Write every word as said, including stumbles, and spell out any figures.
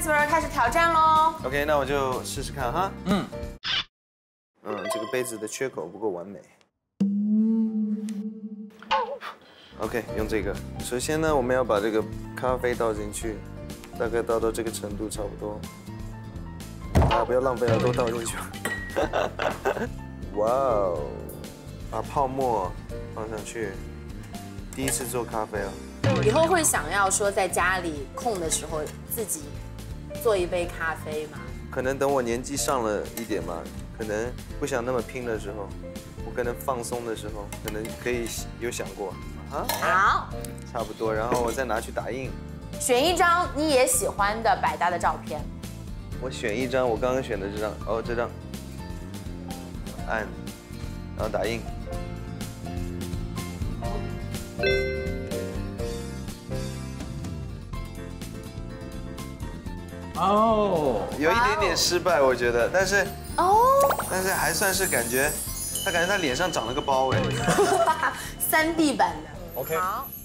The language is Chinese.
所有人开始挑战喽。 OK， 那我就试试看哈。 嗯。 嗯，这个杯子的缺口不够完美。OK， 用这个。首先呢，我们要把这个咖啡倒进去，大概倒到这个程度差不多。啊，不要浪费了，都倒进去。哇哦，把泡沫放上去。第一次做咖啡哦。 以后会想要说在家里空的时候自己做一杯咖啡吗？ 可能等我年纪上了一点嘛，可能不想那么拼的时候，我可能放松的时候，可能可以有想过。啊， 好， 差不多，然后我再拿去打印。 选一张你也喜欢的百搭的照片。 我选一张，我刚刚选的这张，哦，这张，按，然后打印。 哦， 有一点点失败，我觉得，但是， 哦， 但是还算是感觉，他感觉他脸上长了个包哎。 三 D 版的。 OK。 好。